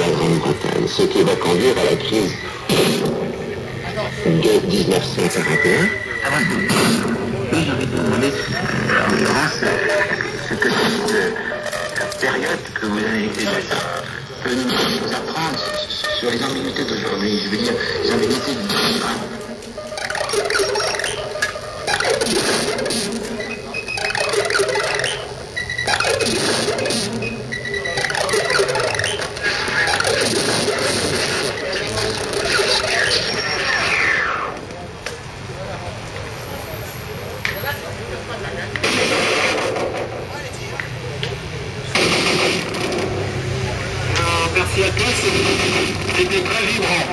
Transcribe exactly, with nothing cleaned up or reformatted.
la Grande-Bretagne, ce qui va conduire à la crise de mille neuf cent quarante et un. Ah oui, j'ai envie de vous demander, en l'occurrence, ce que cette période que vous avez été peut nous apprendre sur les ambiguïtés d'aujourd'hui. Je veux dire, les ambiguïtés du temps. Merci à tous, c'était très vibrant.